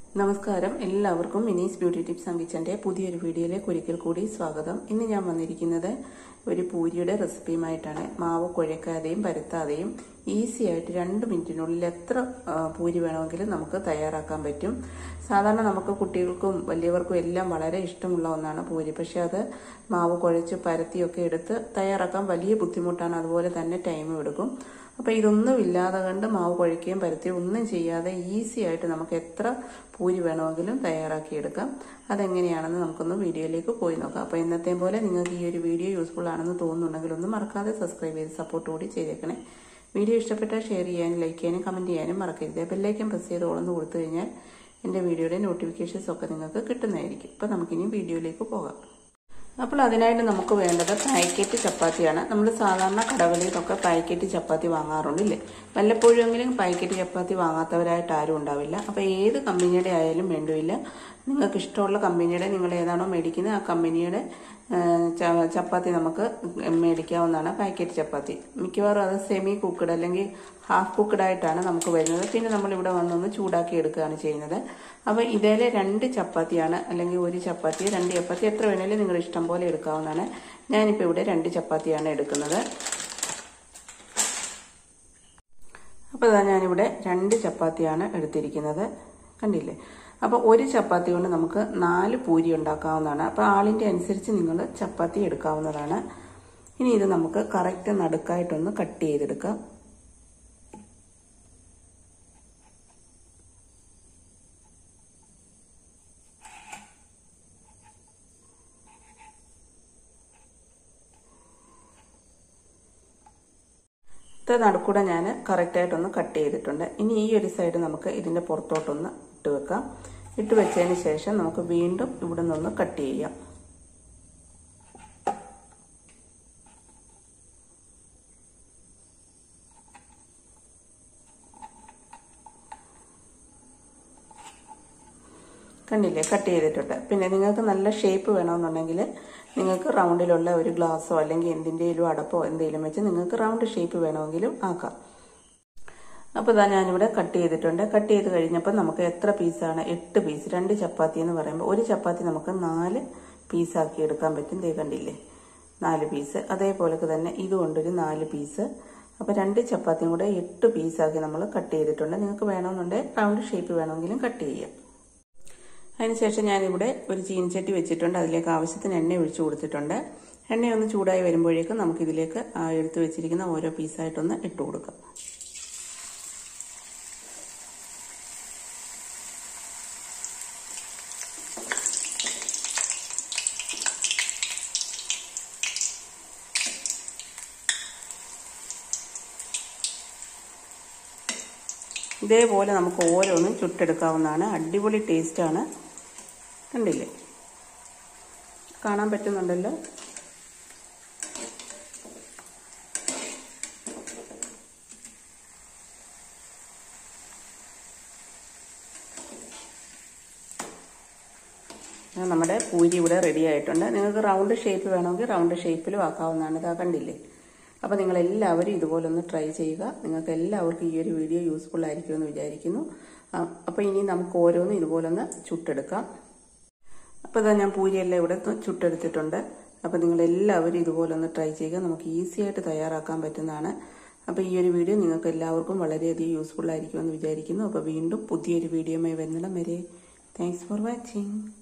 നമസ്കാരം, എല്ലാവർക്കും Mini's beauty tips and കിച്ചന്റെ പുതിയൊരു വീഡിയോയിലേക്ക് ഒരിക്കൽ കൂടി സ്വാഗതം. ഇന്ന് ഞാൻ വന്നിരിക്കുന്നത് ഒരു പൂരിയുടെ റെസിപ്പിയുമായിട്ടാണ്. മാവ് കുഴക്കാതെയും പരത്താതെയും ഈസി ആയിട്ട് 2 മിനിറ്റിനുള്ളിൽ എത്ര പൂരി വേണമെങ്കിലും നമുക്ക് തയ്യാറാക്കാൻ പറ്റും. സാധാരണ നമുക്ക് കുട്ടികൾക്കും വലിയവർക്കും എല്ലാം വളരെ ഇഷ്ടമുള്ള ഒന്നാണ് പൂരി. പക്ഷെ അത് മാവ് കുഴച്ച് പരത്തിയൊക്കെ എടുത്ത് തയ്യാറാക്കാൻ വലിയ ബുദ്ധിമുട്ടാണ്, അതുപോലെ തന്നെ ടൈമും എടുക്കും. അപ്പോൾ ഇതൊന്നും ഇല്ലാതെ കണ്ട് മാവ് കുഴക്കുകയും പരത്തുകയും ഒന്നും ചെയ്യാതെ ഈസി ആയിട്ട് നമുക്ക് എത്ര പൂരി വേണമെങ്കിലും തയ്യാറാക്കിയെടുക്കാം. അതെങ്ങനെയാണെന്ന് നമുക്കൊന്ന് വീഡിയോയിലേക്ക് പോയി നോക്കാം. അപ്പോൾ ഇന്നത്തെയും പോലെ നിങ്ങൾക്ക് ഈ ഒരു വീഡിയോ യൂസ്ഫുൾ ആണെന്ന് തോന്നുന്നുണ്ടെങ്കിൽ ഒന്ന് മറക്കാതെ സബ്സ്ക്രൈബ് ചെയ്ത് സപ്പോർട്ട് കൂടി ചെയ്തേക്കണേ. വീഡിയോ ഇഷ്ടപ്പെട്ടാൽ ഷെയർ ചെയ്യാനും ലൈക്ക് ചെയ്യാനും കമൻറ്റ് ചെയ്യാനും മറക്കരുത്. ബെല്ലൈക്കൻ പ്രസ് ചെയ്ത് ഓളന്ന് കൊടുത്തു കഴിഞ്ഞാൽ എൻ്റെ വീഡിയോയുടെ നോട്ടിഫിക്കേഷൻസ് ഒക്കെ നിങ്ങൾക്ക് കിട്ടുന്നതായിരിക്കും. അപ്പോൾ നമുക്കിനി വീഡിയോയിലേക്ക് പോകാം. അപ്പോൾ അതിനായിട്ട് നമുക്ക് വേണ്ടത് പാക്കറ്റ് ചപ്പാത്തിയാണ്. നമ്മൾ സാധാരണ കടകളിലൊക്കെ പാക്കറ്റ് ചപ്പാത്തി വാങ്ങാറുണ്ടല്ലേ. വല്ലപ്പോഴെങ്കിലും പാക്കറ്റ് ചപ്പാത്തി വാങ്ങാത്തവരായിട്ട് ആരും ഉണ്ടാവില്ല. അപ്പോൾ ഏത് കമ്പനിയുടെ ആയാലും വേണ്ടില്ല, നിങ്ങൾക്ക് ഇഷ്ടമുള്ള കമ്പനിയുടെ നിങ്ങൾ ഏതാണോ മേടിക്കുന്നത് ആ കമ്പനിയുടെ ചപ്പാത്തി നമുക്ക് മേടിക്കാവുന്നതാണ്. പാക്കറ്റ് ചപ്പാത്തി മിക്കവാറും അത് സെമി കുക്ക്ഡ് അല്ലെങ്കിൽ ഹാഫ് കുക്ക്ഡ് ആയിട്ടാണ് നമുക്ക് വരുന്നത്. പിന്നെ നമ്മളിവിടെ വന്നൊന്ന് ചൂടാക്കി എടുക്കുകയാണ് ചെയ്യുന്നത്. അപ്പോൾ ഇതിലെ 2 ചപ്പാത്തിയാണ്, അല്ലെങ്കിൽ 1 ചപ്പാത്തി 2 ചപ്പാത്തി എത്ര വേണേലും നിങ്ങൾ ഇഷ്ടം പോലെ എടുക്കാവുന്നതാണ്. ഞാനിപ്പോൾ ഇവിടെ 2 ചപ്പാത്തിയാണ് എടുക്കുന്നത്. അപ്പോൾ ഇതാ ഞാനിവിടെ 2 ചപ്പാത്തിയാണ് എടുത്തിരിക്കുന്നത്, കണ്ടില്ലേ. അപ്പോൾ 1 ചപ്പാത്തി കൊണ്ട് നമുക്ക് 4 പൂരി ഉണ്ടാക്കാവുന്നതാണ്. അപ്പോൾ ആളിൻ്റെ അനുസരിച്ച് നിങ്ങൾ ചപ്പാത്തി എടുക്കാവുന്നതാണ്. ഇനി ഇത് നമുക്ക് കറക്റ്റ് നടുക്കായിട്ടൊന്ന് കട്ട് ചെയ്തെടുക്കാം. നടുക്കൂടെ ഞാൻ കറക്റ്റായിട്ടൊന്ന് കട്ട് ചെയ്തിട്ടുണ്ട്. ഇനി ഈ ഒരു സൈഡ് നമുക്ക് ഇതിൻ്റെ പുറത്തോട്ടൊന്ന് ഇട്ട് വെക്കാം. ഇട്ട് വെച്ചതിന് ശേഷം നമുക്ക് വീണ്ടും ഇവിടെ നിന്ന് കട്ട് ചെയ്യാം. കണ്ടില്ലേ, കട്ട് ചെയ്തിട്ടുണ്ട്. പിന്നെ നിങ്ങൾക്ക് നല്ല ഷേപ്പ് വേണമെന്നുണ്ടെങ്കിൽ നിങ്ങൾക്ക് റൗണ്ടിലുള്ള ഒരു ഗ്ലാസ്സോ അല്ലെങ്കിൽ എന്തിൻ്റെയും അടപ്പോ എന്തെങ്കിലും വെച്ച് നിങ്ങൾക്ക് റൗണ്ട് ഷേപ്പ് വേണമെങ്കിലും ആക്കാം. അപ്പോൾ ഇതാ ഞാനിവിടെ കട്ട് ചെയ്തിട്ടുണ്ട്. കട്ട് ചെയ്ത് കഴിഞ്ഞപ്പോൾ നമുക്ക് എത്ര പീസാണ്? 8 പീസ്. 2 ചപ്പാത്തി എന്ന് പറയുമ്പോൾ 1 ചപ്പാത്തി നമുക്ക് 4 പീസാക്കി എടുക്കാൻ പറ്റും. ദേ കണ്ടില്ലേ, 4 പീസ്. അതേപോലെ തന്നെ ഇതുകൊണ്ടൊരു 4 പീസ്. അപ്പോൾ 2 ചപ്പാത്തിയും കൂടെ 8 പീസാക്കി നമ്മൾ കട്ട് ചെയ്തിട്ടുണ്ട്. നിങ്ങൾക്ക് വേണമെന്നുണ്ടെങ്കിൽ റൗണ്ട് ഷേപ്പ് വേണമെങ്കിലും കട്ട് ചെയ്യാം. അതിനുശേഷം ഞാനിവിടെ ഒരു ചീനിച്ചട്ടി വെച്ചിട്ടുണ്ട്. അതിലേക്ക് ആവശ്യത്തിന് എണ്ണ ഒഴിച്ചു കൊടുത്തിട്ടുണ്ട്. എണ്ണയൊന്ന് ചൂടായി വരുമ്പോഴേക്കും നമുക്കിതിലേക്ക് എടുത്തു വെച്ചിരിക്കുന്ന ഓരോ പീസായിട്ടൊന്ന് ഇട്ട് കൊടുക്കാം. ഇതേപോലെ നമുക്ക് ഓരോന്നും ചുട്ടെടുക്കാവുന്നതാണ്. അടിപൊളി ടേസ്റ്റാണ്. കണ്ടില്ലേ, കാണാൻ പറ്റുന്നുണ്ടല്ലോ. നമ്മുടെ പൂരി ഇവിടെ റെഡി ആയിട്ടുണ്ട്. നിങ്ങൾക്ക് റൗണ്ട് ഷേപ്പ് വേണമെങ്കിൽ റൗണ്ട് ഷേപ്പിലും ആക്കാവുന്നതാണ്. ഇതാ കണ്ടില്ലേ. അപ്പോൾ നിങ്ങളെല്ലാവരും ഇതുപോലൊന്ന് ട്രൈ ചെയ്യുക. നിങ്ങൾക്ക് എല്ലാവർക്കും ഈ ഒരു വീഡിയോ യൂസ്ഫുൾ ആയിരിക്കുമെന്ന് വിചാരിക്കുന്നു. അപ്പോൾ ഇനി നമുക്ക് ഓരോന്നും ഇതുപോലൊന്ന് ചുട്ടെടുക്കാം. അപ്പോൾ ഇതാ ഞാൻ പൂരിയെല്ലാം ഇവിടെ ചുട്ടെടുത്തിട്ടുണ്ട്. അപ്പോൾ നിങ്ങളെല്ലാവരും ഇതുപോലൊന്ന് ട്രൈ ചെയ്യുക. നമുക്ക് ഈസി ആയിട്ട് തയ്യാറാക്കാൻ പറ്റുന്നതാണ്. അപ്പോൾ ഈ ഒരു വീഡിയോ നിങ്ങൾക്ക് എല്ലാവർക്കും വളരെയധികം യൂസ്ഫുൾ ആയിരിക്കുമെന്ന് വിചാരിക്കുന്നു. അപ്പോൾ വീണ്ടും പുതിയൊരു വീഡിയോയുമായി വരുന്നിടം വരെ താങ്ക്സ് ഫോർ വാച്ചിങ്.